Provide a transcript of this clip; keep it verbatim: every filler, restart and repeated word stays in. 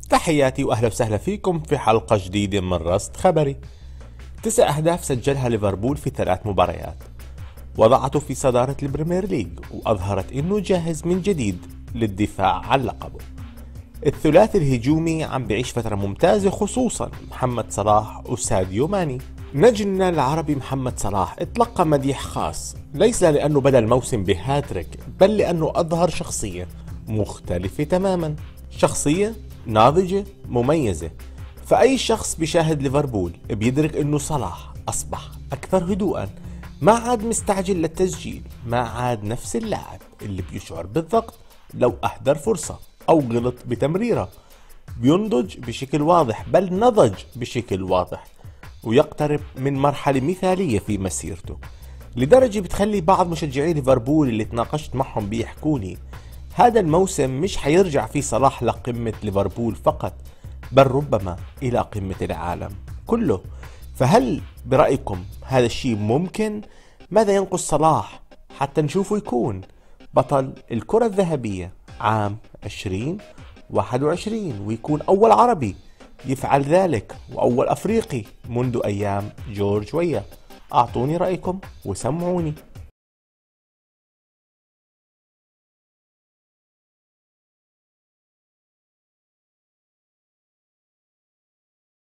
تحياتي واهلا وسهلا فيكم في حلقة جديدة من رصد خبري. تسع اهداف سجلها ليفربول في ثلاث مباريات، وضعته في صدارة البريمير ليج، واظهرت انه جاهز من جديد للدفاع عن لقبه. الثلاثي الهجومي عم بيعيش فترة ممتازة، خصوصا محمد صلاح وساديو ماني. نجمنا العربي محمد صلاح اتلقى مديح خاص، ليس لأنه بدأ الموسم بهاتريك، بل لأنه أظهر شخصية مختلفة تماما، شخصية ناضجة مميزة. فأي شخص بيشاهد ليفربول بيدرك أنه صلاح أصبح أكثر هدوءا، ما عاد مستعجل للتسجيل، ما عاد نفس اللاعب اللي بيشعر بالضغط لو أهدر فرصة أو غلط بتمريرة. بينضج بشكل واضح، بل نضج بشكل واضح، ويقترب من مرحلة مثالية في مسيرته، لدرجة بتخلي بعض مشجعي ليفربول اللي تناقشت معهم بيحكوني هذا الموسم مش حيرجع فيه صلاح لقمة ليفربول فقط، بل ربما إلى قمة العالم كله. فهل برأيكم هذا الشيء ممكن؟ ماذا ينقص صلاح حتى نشوفه يكون بطل الكرة الذهبية عام عشرين واحد وعشرين، ويكون أول عربي يفعل ذلك، وأول أفريقي منذ أيام جورج ويا؟ أعطوني رأيكم وسمعوني.